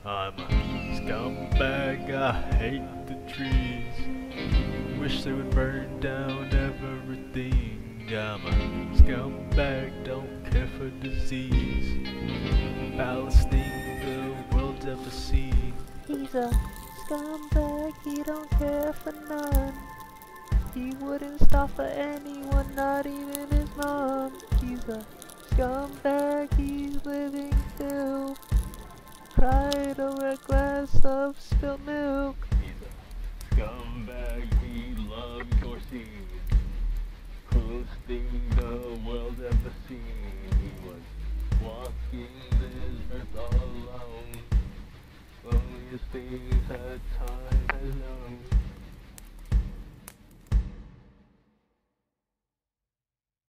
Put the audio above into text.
I'm a scumbag, I hate the trees. Wish they would burn down everything. I'm a scumbag, don't care for disease. Foulest thing the world's ever seen. He's a scumbag, he don't care for none. He wouldn't stop for anyone, not even his mom. He's a scumbag, he's living filth. Cried over a glass of spilled milk. He's a scumbag, he loves your seeds. Coolest thing the world's ever seen. He was walking this earth all alone. Loneliest things that time has known.